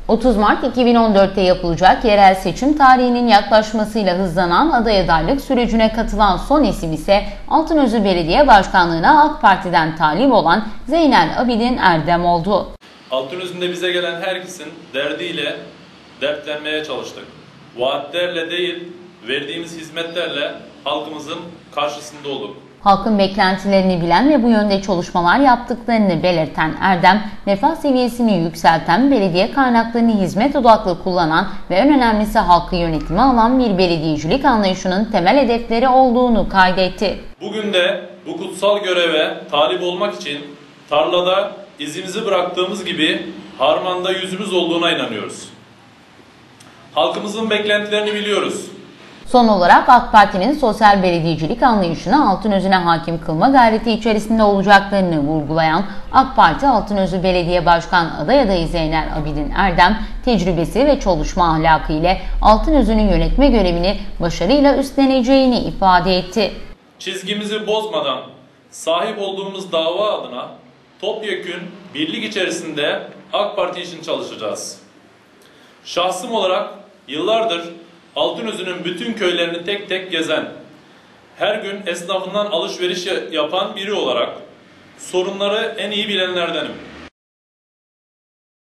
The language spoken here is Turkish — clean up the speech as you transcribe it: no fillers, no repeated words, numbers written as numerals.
30 Mart 2014'te yapılacak yerel seçim tarihinin yaklaşmasıyla hızlanan aday adaylık sürecine katılan son isim ise Altınözü Belediye Başkanlığı'na AK Parti'den talip olan Zeynel Abidin Erdem oldu. Altınözü'nde bize gelen herkesin derdiyle dertlenmeye çalıştık. Vaatlerle değil, verdiğimiz hizmetlerle halkımızın karşısında olduk. Halkın beklentilerini bilen ve bu yönde çalışmalar yaptıklarını belirten Erdem, refah seviyesini yükselten, belediye kaynaklarını hizmet odaklı kullanan ve en önemlisi halkı yönetime alan bir belediyecilik anlayışının temel hedefleri olduğunu kaydetti. Bugün de bu kutsal göreve talip olmak için tarlada izimizi bıraktığımız gibi harmanda yüzümüz olduğuna inanıyoruz. Halkımızın beklentilerini biliyoruz. Son olarak AK Parti'nin sosyal belediyecilik anlayışını Altınözü'ne hakim kılma gayreti içerisinde olacaklarını vurgulayan AK Parti Altınözü Belediye Başkan adayı Zeynel Abidin Erdem, tecrübesi ve çalışma ahlakı ile Altınözü'nün yönetme görevini başarıyla üstleneceğini ifade etti. Çizgimizi bozmadan sahip olduğumuz dava adına topyekün birlik içerisinde AK Parti için çalışacağız. Şahsım olarak yıllardır Altınözü'nün bütün köylerini tek tek gezen, her gün esnafından alışveriş yapan biri olarak sorunları en iyi bilenlerdenim.